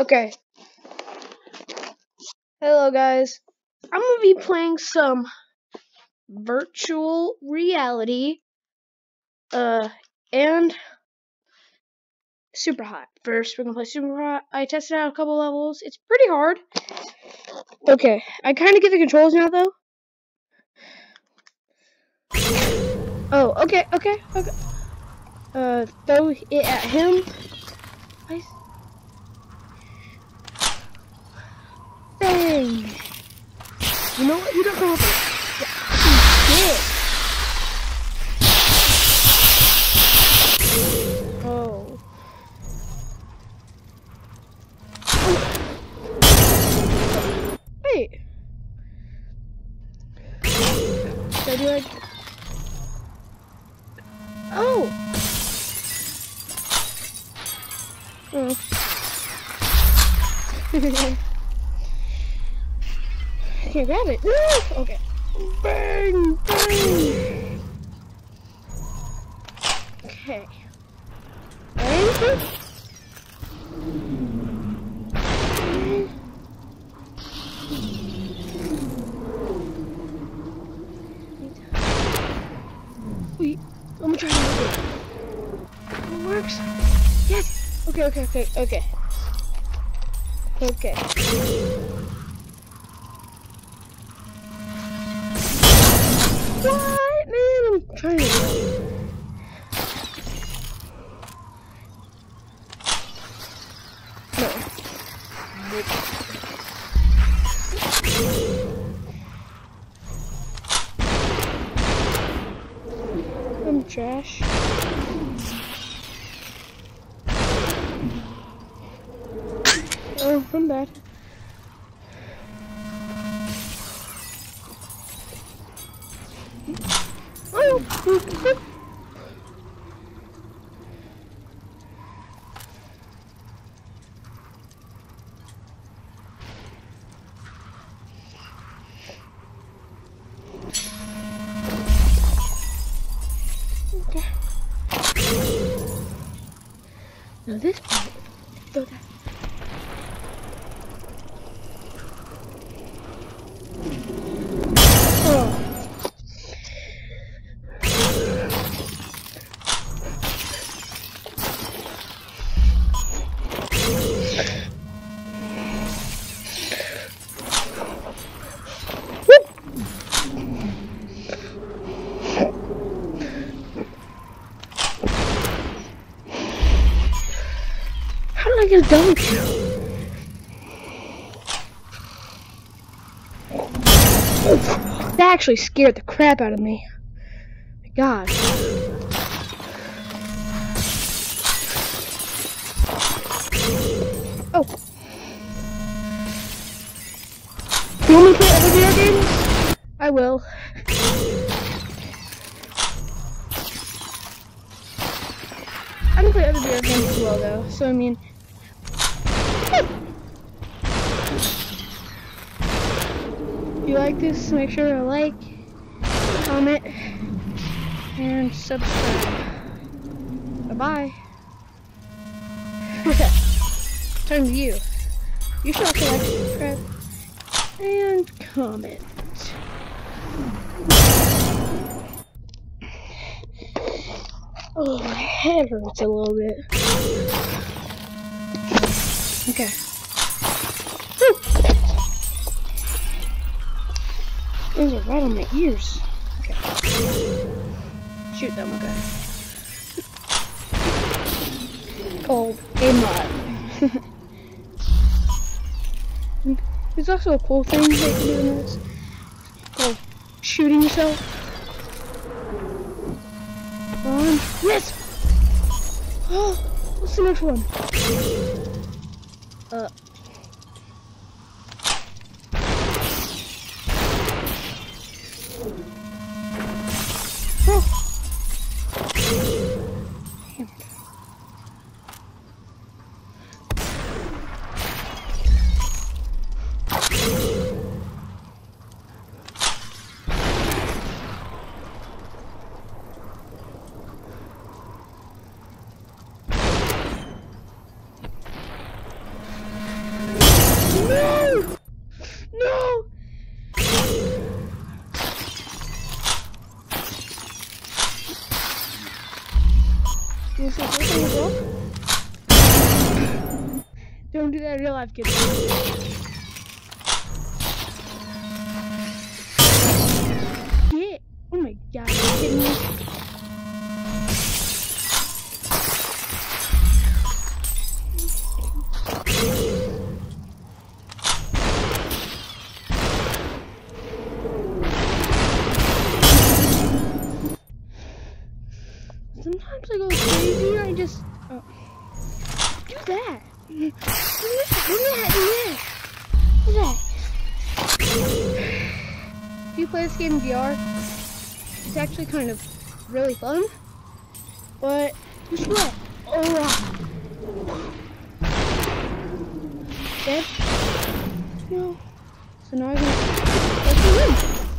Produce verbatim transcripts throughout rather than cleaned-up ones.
Okay. Hello guys. I'm gonna be playing some virtual reality uh and SUPERHOT. First we're gonna play SUPERHOT. I tested out a couple levels. It's pretty hard. Okay. I kinda get the controls now though. Oh, okay, okay, okay. Uh throw it at him. Nice. Bang! You know what? You don't know what yeah. Oh. Wait. Should I do like Oh. Oh. I can't grab it. Woo! Okay. Bang! Bang! Okay. Bang! Wait, I'm gonna try to move it. It works. Yes! Okay, okay, okay, okay. Okay. What? Man, I'm trying to... I'm trash. Oh, I'm bad. Oh, okay. Now this part, throw that. Oh. How did I get a double kill? That actually scared the crap out of me. My God. Oh. You want me to play other video games? I will. I can play other video games as well though, so I mean... If you like this, make sure to like, comment, and subscribe. Bye-bye. Turn to you. You should also like, subscribe, and comment. Oh, my head hurts a little bit. Okay. Woo. Those are right on my ears. Okay. Shoot them, okay. Called a mod. There's also a cool thing that you can do in this. Called shooting yourself. One. Yes! Oh, what's the next one? Uh. Oh. Damn it. You want to see this thing as well? Don't do that in real life, kids. Get! Oh my god, are you kidding me? Sometimes I go crazy and I just oh, do that. Do that. Do that. Do that. Do that. If you play this game in V R, it's actually kind of really fun. But you sweat. Oh. Dead? No. So now I can let's go in.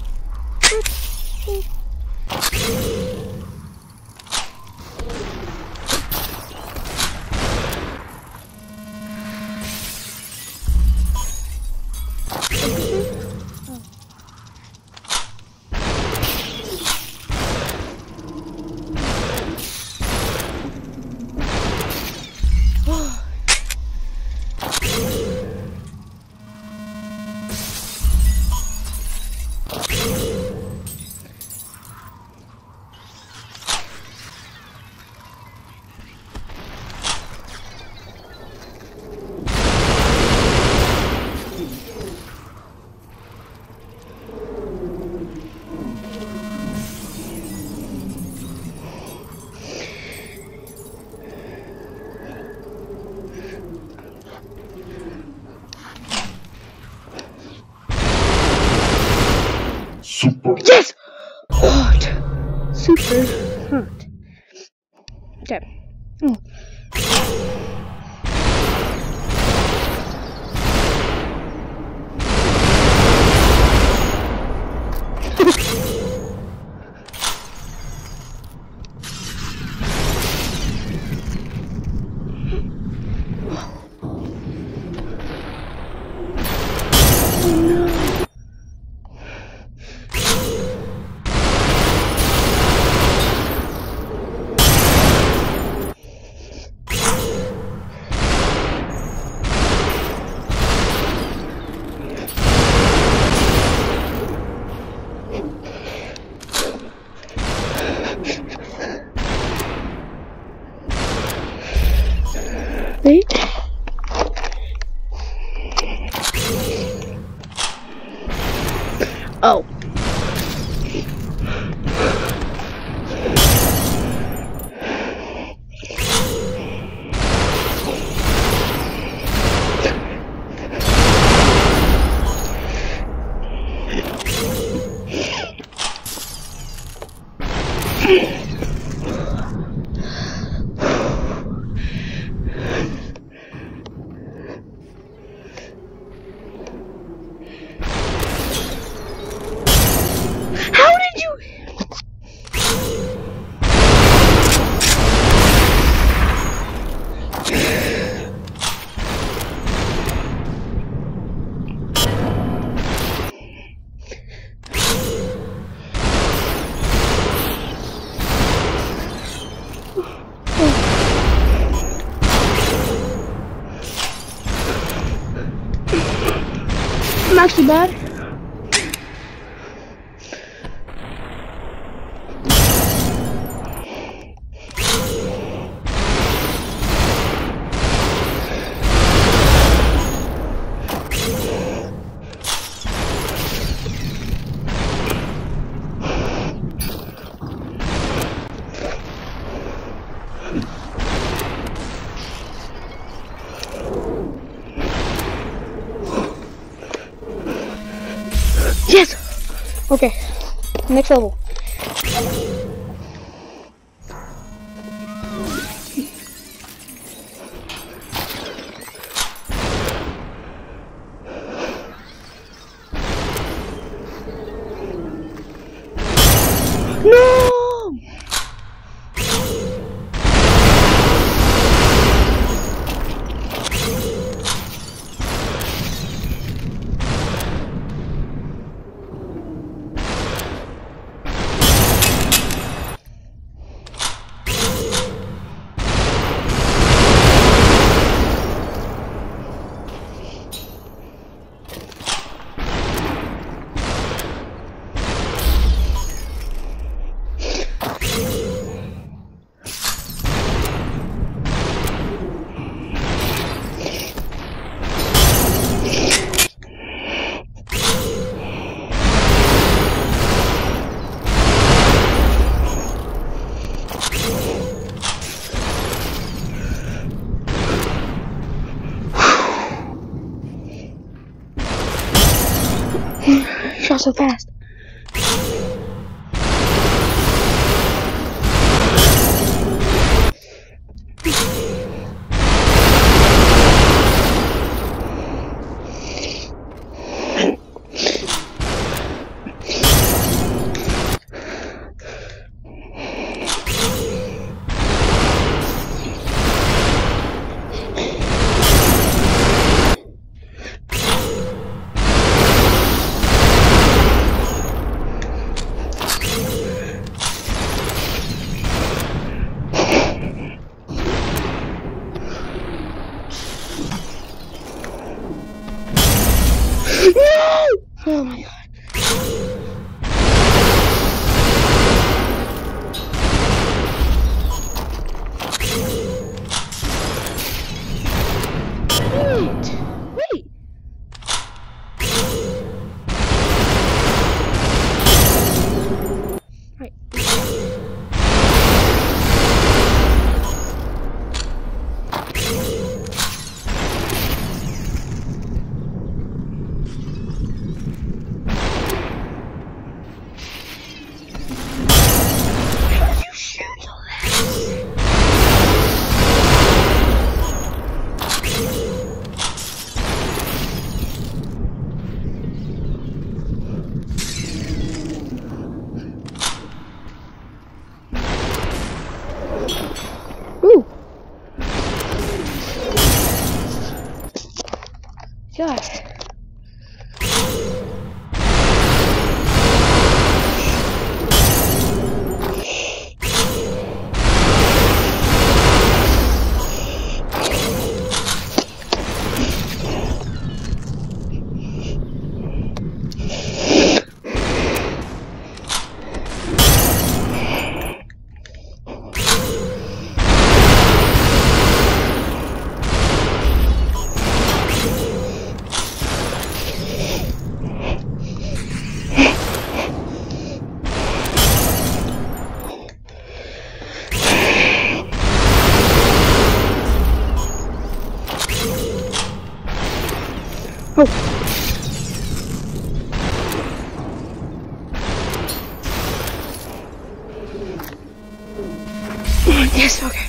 Super. Yes! Hot. Super hot. Okay. Oh. Wait. Oh. I'm actually bad. Yes! Okay, next level. No! so fast. Oh my god. Wait. Wait. Right. Ooh. God. Oh. Yes, okay.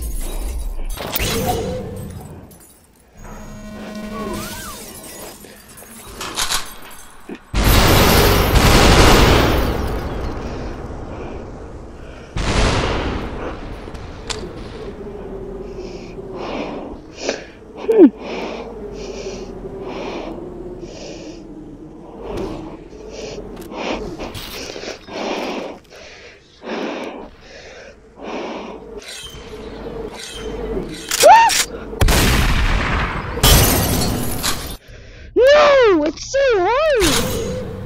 Hmm. No, it's so hard.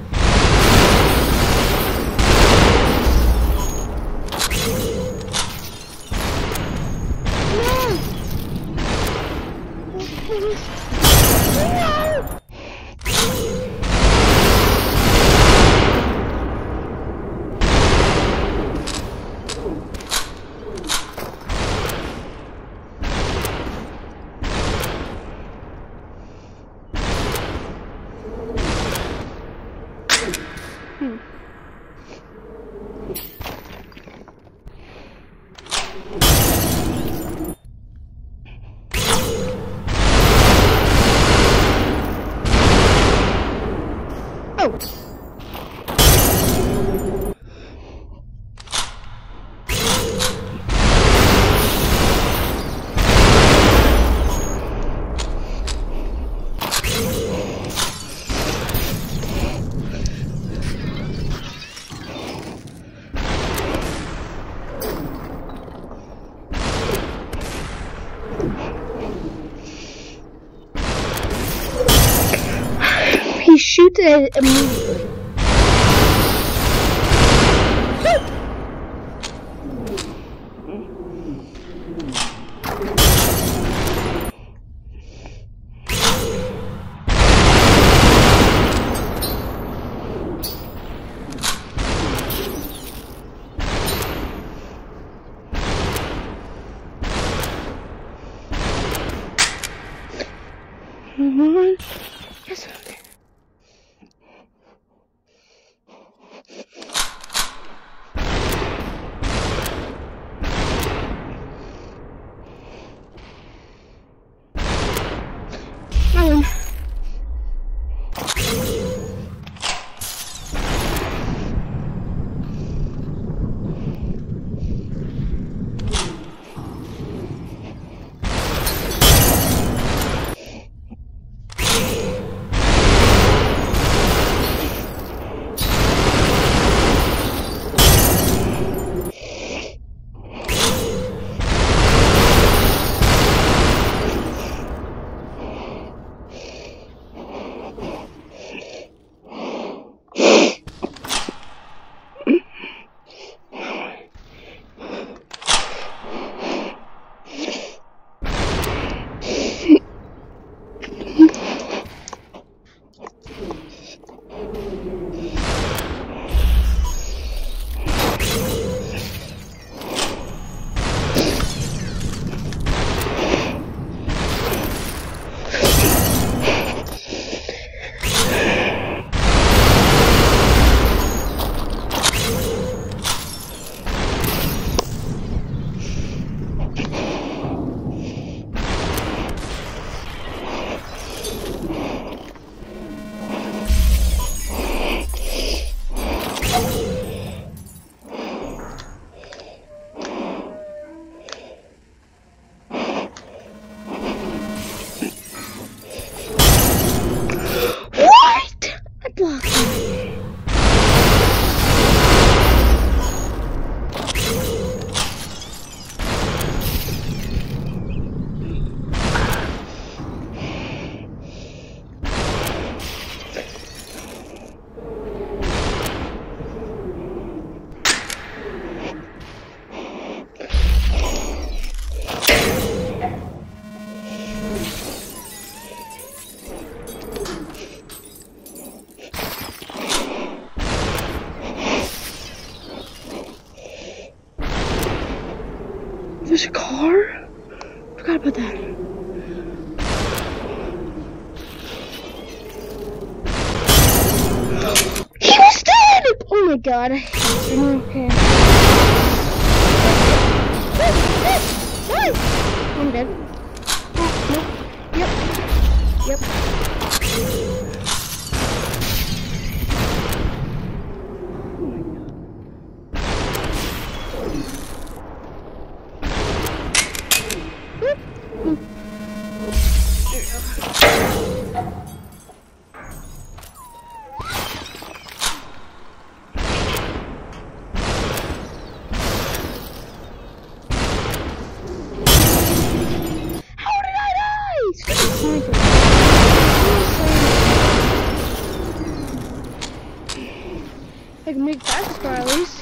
Hmm. Oh. He shoots it immediately. Come on. Yes. There's a car? Forgot about that. He was dead! Oh my god. Okay. I'm dead. Nope. Yep. Yep. I can make fast car at least.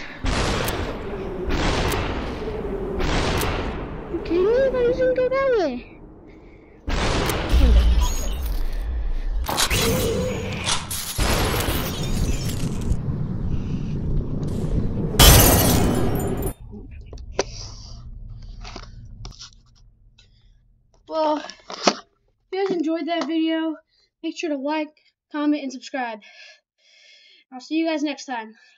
You kidding me? I was gonna go that way. Well, if you guys enjoyed that video, make sure to like, comment, and subscribe. I'll see you guys next time.